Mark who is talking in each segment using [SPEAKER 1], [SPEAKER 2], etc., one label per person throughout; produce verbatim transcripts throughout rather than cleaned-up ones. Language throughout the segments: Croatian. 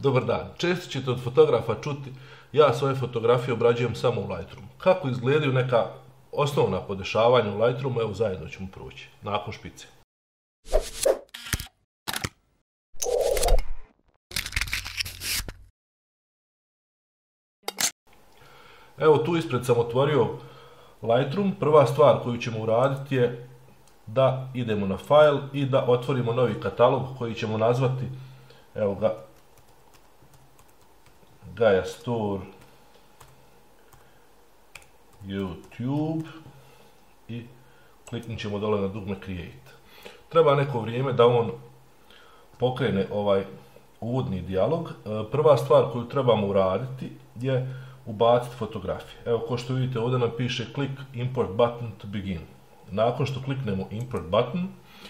[SPEAKER 1] Dobar dan, često ćete od fotografa čuti ja svoje fotografije obrađujem samo u Lightroomu. Kako izgledaju neka osnovna podešavanja u Lightroomu, evo zajedno ćemo proći, nakon špice. Evo tu ispred sam otvorio Lightroom. Prva stvar koju ćemo uraditi je da idemo na file i da otvorimo novi katalog koji ćemo nazvati, evo ga, Gaia Store YouTube i kliknut ćemo dole na dugme Create. Treba neko vrijeme da on pokrene ovaj uvodni dijalog. Prva stvar koju trebamo uraditi je ubaciti fotografije. Evo, ko što vidite ovdje nam piše click import button to begin. Nakon što kliknemo import button,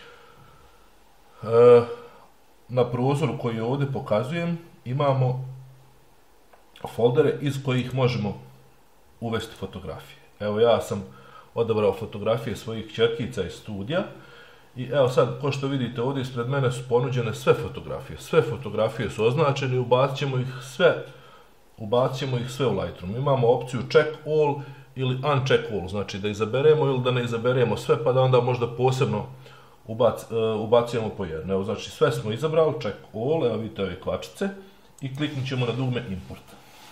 [SPEAKER 1] na prozoru koji ovdje pokazujem imamo foldere iz kojih možemo uvesti fotografije. Evo, ja sam odabrao fotografije svojih kćerkica iz studija i evo sad, ko što vidite ovdje ispred mene su ponuđene sve fotografije. Sve fotografije su označene i ubacit ćemo ih sve ubacit ćemo ih sve u Lightroom. Imamo opciju check all ili uncheck all, znači da izaberemo ili da ne izaberemo sve, pa da onda možda posebno ubac, uh, ubacujemo po jedno. Evo, znači sve smo izabrali, check all, evo vidite ove kvačice i kliknut ćemo na dugme import.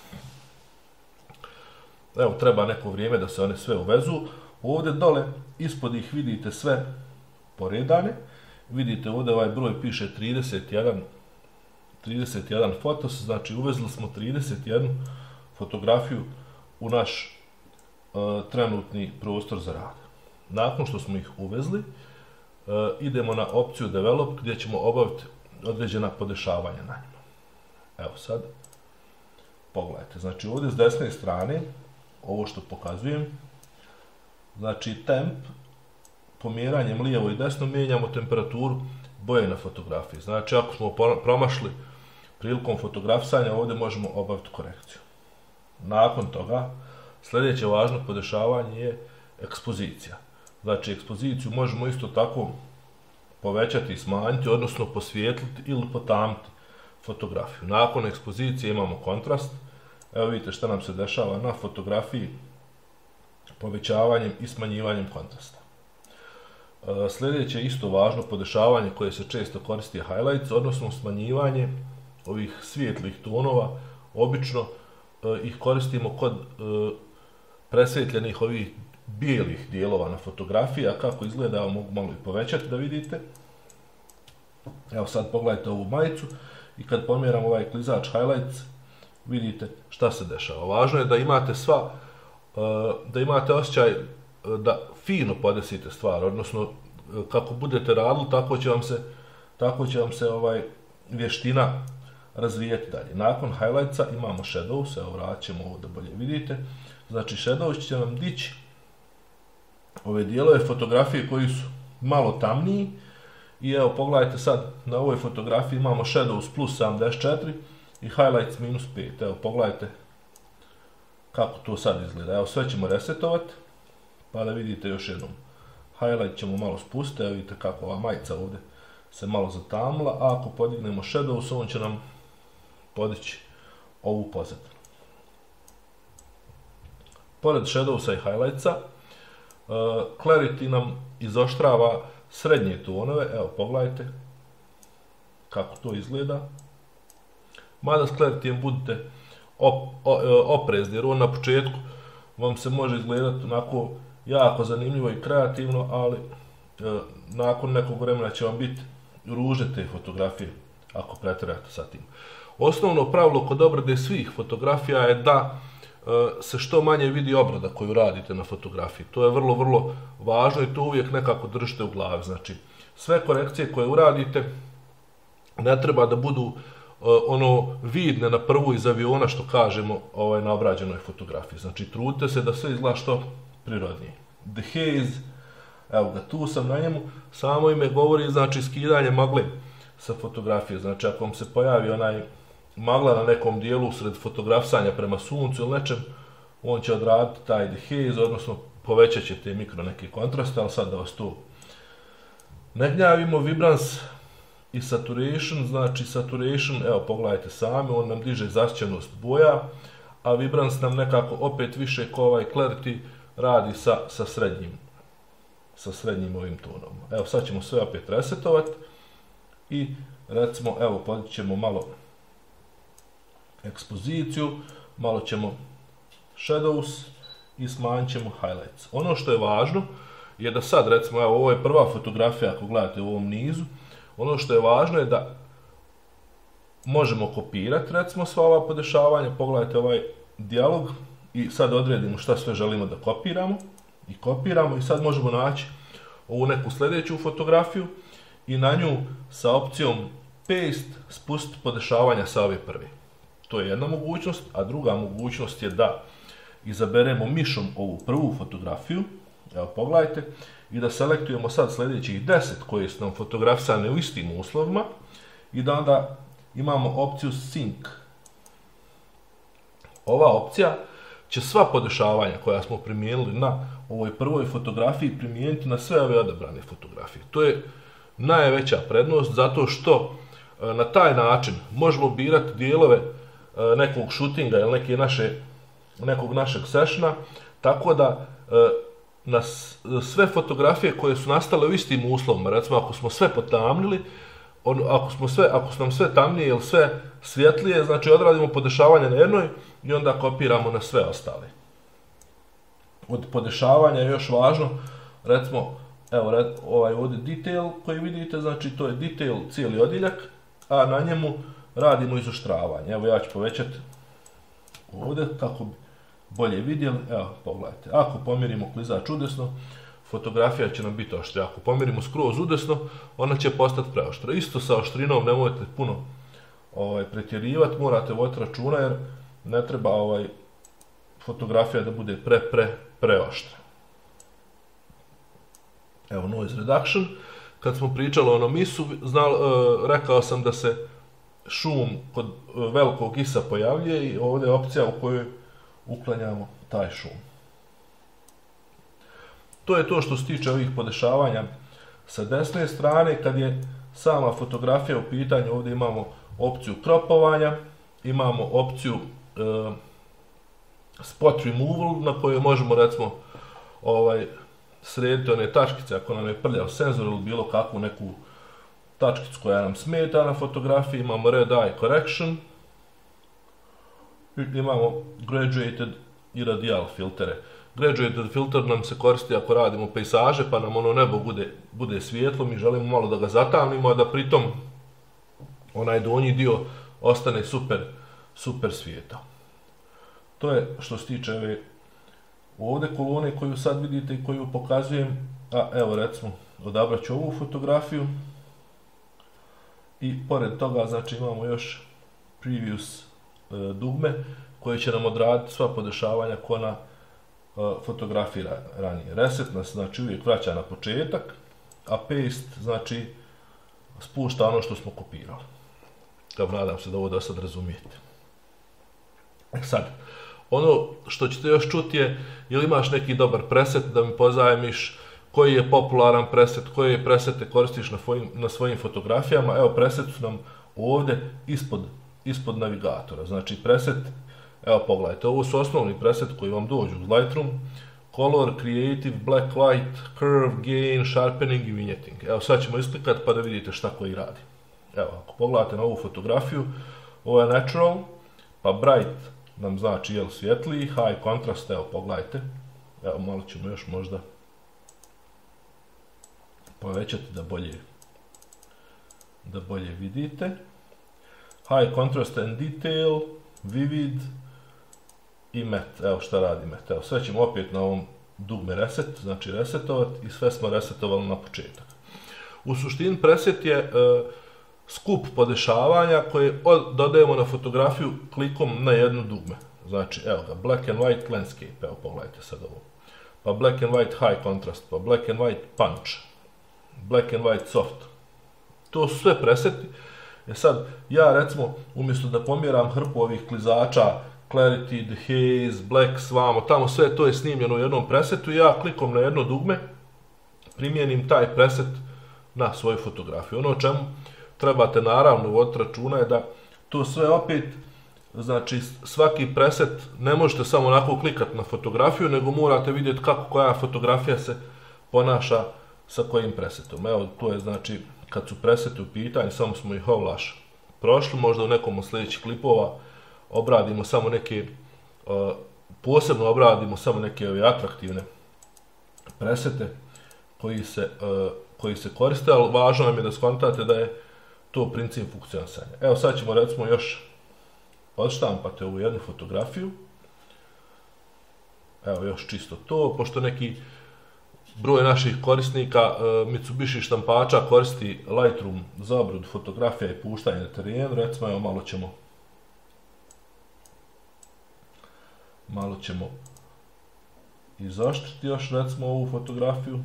[SPEAKER 1] Evo, treba neko vrijeme da se one sve uvezu. Ovdje dole, ispod ih vidite sve poredane. Vidite ovdje ovaj broj piše trideset jedan, trideset jedan fotos, znači uvezli smo trideset jednu fotografiju u naš uh, trenutni prostor za rad. Nakon što smo ih uvezli, uh, idemo na opciju Develop gdje ćemo obaviti određena podešavanja na njima. Evo sad, pogledajte, znači ovdje s desne strane, ovo što pokazujem, znači temp, pomjeranjem lijevo i desno mijenjamo temperaturu boje na fotografiji. Znači ako smo promašili prilikom fotografisanja, ovdje možemo obaviti korekciju. Nakon toga, sljedeće važno podešavanje je ekspozicija. Znači ekspoziciju možemo isto tako povećati i smanjiti, odnosno posvijetliti ili potamniti fotografiju. Nakon ekspozicije imamo kontrast. Evo vidite šta nam se dešava na fotografiji povećavanjem i smanjivanjem kontrasta. Sljedeće isto važno podešavanje koje se često koristi je highlights, odnosno smanjivanje ovih svijetlih tonova. Obično ih koristimo kod presvjetljenih ovih bijelih dijelova na fotografiji, a kako izgleda, mogu malo i povećati da vidite. Evo sad pogledajte ovu majicu i kad pomjeram ovaj klizač highlights, vidite šta se dešava. Važno je da imate sva, da imate osjećaj da fino podesite stvar, odnosno kako budete radili, tako će vam se, tako će vam se ovaj vještina razvijeti dalje. Nakon highlightsa imamo shadows, evo vratit ćemo ovo da bolje vidite. Znači shadows će nam dići ove dijelove fotografije koji su malo tamniji i evo pogledajte sad, na ovoj fotografiji imamo shadows plus sedamdeset četiri i highlights minus pet. Evo pogledajte kako to sad izgleda. Evo sve ćemo resetovati pa da vidite još jednom. Highlight ćemo malo spustiti, evo vidite kako ova majica ovdje se malo zatamla, a ako podignemo shadows, on će nam podići ovu pozadinu. Pored shadowsa i highlightsa, uh, clarity nam izoštrava srednje tonove, evo pogledajte kako to izgleda. Mada s clarityjem budite op, o, oprezni, jer on na početku vam se može izgledati onako jako zanimljivo i kreativno, ali e, nakon nekog vremena će vam biti ružne te fotografije ako pretjerate sa tim. Osnovno pravilo kod obrade svih fotografija je da e, se što manje vidi obrada koju radite na fotografiji. To je vrlo, vrlo važno i to uvijek nekako držite u glavi. Znači, sve korekcije koje uradite ne treba da budu e, ono vidne na prvu iz aviona, što kažemo ovaj, na obrađenoj fotografiji. Znači, trudite se da sve izgleda što prirodnije. The Haze, evo ga, tu sam na njemu, samo ime govori, znači skidanje magle sa fotografije. Znači ako vam se pojavi onaj magla na nekom dijelu usred fotografisanja prema suncu ili nečem, on će odraditi taj The Haze, odnosno povećat će te mikro neke kontraste, ali sad da vas tu ne gnjavimo. Vibrance i saturation, znači saturation, evo pogledajte sami, on nam diže zasjećenost boja, a vibrance nam nekako opet više ko ovaj clarity radi sa, sa srednjim, sa srednjim ovim tonom. Evo sad ćemo sve opet resetovati i recimo, evo podići ćemo malo ekspoziciju, malo ćemo shadows i smanjit ćemo highlights. Ono što je važno je da sad, recimo, evo ovo je prva fotografija ako gledate u ovom nizu, ono što je važno je da možemo kopirati, recimo, sva ova podešavanja, pogledajte ovaj dijalog i sad odredimo šta sve želimo da kopiramo i kopiramo i sad možemo naći ovu neku sljedeću fotografiju i na nju sa opcijom paste spustiti podešavanja sa ove prve. To je jedna mogućnost, a druga mogućnost je da izaberemo mišom ovu prvu fotografiju, evo pogledajte, i da selektujemo sad sljedećih deset koje su nam fotografisane u istim uslovima i da onda imamo opciju Sync. Ova opcija će sva podešavanja koja smo primijenili na ovoj prvoj fotografiji primijeniti na sve ove odabrane fotografije. To je najveća prednost zato što na taj način možemo birati dijelove nekog shootinga ili neke naše, nekog našeg sessiona, tako da na sve fotografije koje su nastale u istim uslovima, recimo ako smo sve potamnili, on, ako, smo sve, ako su nam sve tamnije ili sve svjetlije, znači odradimo podešavanje na jednoj i onda kopiramo na sve ostale. Od podešavanja je još važno, recimo, evo red, ovaj ovdje detail koji vidite, znači to je detail cijeli odjeljak, a na njemu radimo izoštravanje. Evo ja ću povećati ovdje kako bi bolje vidjeli. Evo pogledajte, ako pomjerimo klizač udesno, fotografija će nam biti oštrija. Ako pomjerimo skroz udesno, ona će postati preoštra. Isto sa oštrinom nemojte puno ovaj, pretjerivati, morate voditi računa jer ne treba ovaj, fotografija da bude pre, pre, preoštra. Evo noise reduction. Kad smo pričali o onom isu, znal, uh, rekao sam da se šum kod uh, velikog isa pojavljuje i ovdje je opcija u kojoj uklanjamo taj šum. To je to što se tiče ovih podešavanja sa desne strane. Kad je sama fotografija u pitanju, ovdje imamo opciju kropovanja, imamo opciju uh, spot removal na kojoj možemo recimo ovaj, srediti one tačkice ako nam je prljav senzor ili bilo kakvu neku tačkicu koja nam smeta na fotografiji. Imamo red eye correction, imamo graduated i radial filtere. Graduated filter nam se koristi ako radimo pejsaže pa nam ono nebo bude, bude svijetlo, mi želimo malo da ga zatamnimo, a da pritom onaj donji dio ostane super, super svijetao. To je što se tiče ove ovdje kolone koju sad vidite i koju pokazujem, a evo recimo odabrat ću ovu fotografiju i pored toga znači imamo još previous e, dugme koje će nam odraditi sva podešavanja ko na e, fotografiji ranije. Reset nas znači uvijek vraća na početak, a paste znači spušta ono što smo kopirali. Evo, nadam se da ovo do sad razumijete. Sad, ono što ćete još čuti je, ili imaš neki dobar preset da mi pozajmiš, koji je popularan preset, koje presete koristiš na, tvojim, na svojim fotografijama. Evo preset su nam ovdje ispod, ispod navigatora. Znači preset, evo pogledajte, ovo su osnovni preset koji vam dođu uz Lightroom. Color, Creative, Black, White, Curve, Gain, Sharpening i Vignetting. Evo sad ćemo isklikati pa da vidite šta koji radi. Evo, ako pogledate na ovu fotografiju, ovo je Natural, pa Bright nam znači jel svjetliji, High Contrast, evo pogledajte. Evo malo ćemo još možda povećati da bolje, da bolje vidite. High Contrast and Detail, Vivid i Matte. Evo šta radi Matte. Evo sve ćemo opet na ovom dugme Reset, znači resetovati i sve smo resetovali na početak. U suštini preset je e, skup podešavanja koje od, dodajemo na fotografiju klikom na jedno dugme. Znači evo ga, Black and White Landscape, evo pogledajte sad ovo. Pa Black and White High Contrast, pa Black and White Punch, Black and White Soft. To su sve preseti. E sad, ja recimo, umjesto da pomjeram hrpu ovih klizača, Clarity, Dehaze, Black, svamo, tamo sve to je snimljeno u jednom presetu i ja klikom na jedno dugme, primijenim taj preset na svoju fotografiju. Ono o čemu trebate naravno voditi računa je da to sve opet, znači svaki preset ne možete samo onako klikati na fotografiju, nego morate vidjeti kako koja fotografija se ponaša sa kojim presetom. Evo, to je znači, kad su preseti u pitanju, samo smo ih ovlaš prošli, možda u nekom od sljedećih klipova obradimo samo neke, uh, posebno obradimo samo neke ove atraktivne presete koji se, uh, koji se koriste, ali važno nam je da skontate da je to princip funkcionisanja. Evo sad ćemo recimo još odštampati ovu jednu fotografiju. Evo još čisto to, pošto neki broj naših korisnika uh, Mitsubishi štampača koristi Lightroom za obradu fotografija i puštanje na terenu. Recimo, evo malo ćemo malo ćemo izoštriti još recimo ovu fotografiju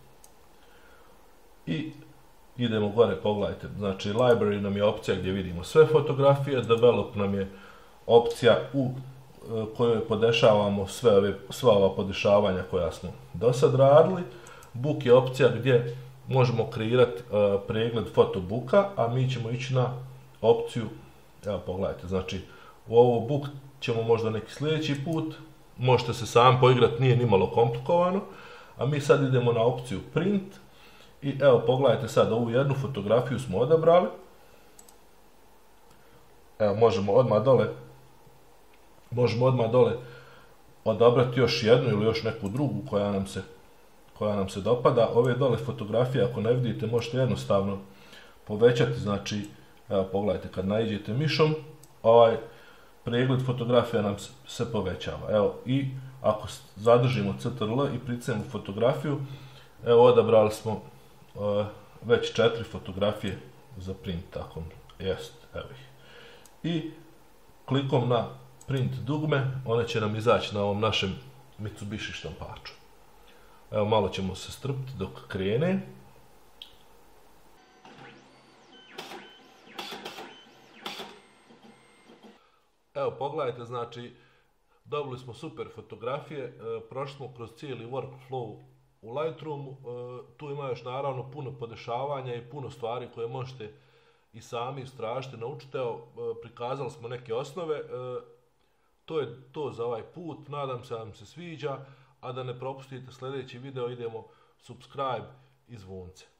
[SPEAKER 1] i idemo gore, pogledajte, znači Library nam je opcija gdje vidimo sve fotografije, Develop nam je opcija u kojoj podešavamo sve ove, sva ova podešavanja koja smo do sad radili. Book je opcija gdje možemo kreirati uh, pregled fotobuka, a mi ćemo ići na opciju, evo pogledajte, znači u ovo book ćemo možda neki sljedeći put, možete se sam poigrati, nije nimalo komplikovano, a mi sad idemo na opciju print i evo pogledajte sad, ovu jednu fotografiju smo odabrali, evo možemo odmah dole možemo odmah dole odabrati još jednu ili još neku drugu koja nam se, koja nam se dopada. Ove dole fotografije, ako ne vidite, možete jednostavno povećati, znači, evo pogledajte, kad naiđete mišom, ovaj pregled fotografija nam se povećava. Evo, i ako zadržimo C T R L i pricnemo fotografiju, evo odabrali smo uh, već četiri fotografije za print, tako jest, evo ih. I klikom na print dugme, one će nam izaći na ovom našem Mitsubishi štampaču. Evo malo ćemo se strpiti dok krene. Evo pogledajte, znači dobili smo super fotografije, e, prošli smo kroz cijeli workflow u Lightroomu, e, tu ima još naravno puno podešavanja i puno stvari koje možete i sami istražiti, naučite. Evo, e, prikazali smo neke osnove. E, To je to za ovaj put, nadam se da vam se sviđa, a da ne propustite sljedeći video, idemo subscribe i zvonce.